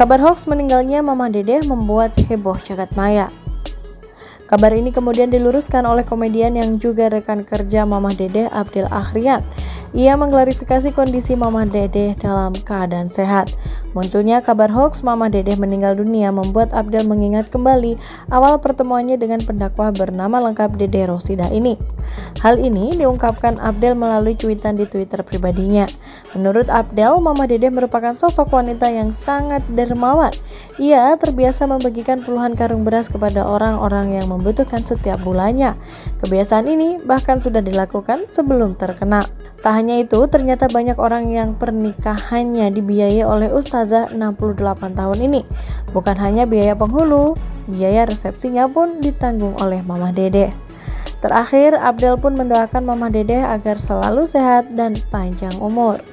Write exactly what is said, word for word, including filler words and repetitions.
Kabar hoax meninggalnya Mama Dedeh membuat heboh jagat maya. Kabar ini kemudian diluruskan oleh komedian yang juga rekan kerja Mama Dedeh, Abdel Akhrian. Ia mengklarifikasi kondisi Mama Dedeh dalam keadaan sehat. Munculnya kabar hoax Mama Dedeh meninggal dunia membuat Abdel mengingat kembali awal pertemuannya dengan pendakwah bernama lengkap Dedeh Rosidah ini. Hal ini diungkapkan Abdel melalui cuitan di Twitter pribadinya. Menurut Abdel, Mama Dedeh merupakan sosok wanita yang sangat dermawan. Ia terbiasa membagikan puluhan karung beras kepada orang-orang yang membutuhkan setiap bulannya. Kebiasaan ini bahkan sudah dilakukan sebelum terkenal. Tak hanya itu, ternyata banyak orang yang pernikahannya dibiayai oleh Ustazah enam puluh delapan tahun ini. Bukan hanya biaya penghulu, biaya resepsinya pun ditanggung oleh Mama Dedeh. Terakhir, Abdel pun mendoakan Mama Dedeh agar selalu sehat dan panjang umur.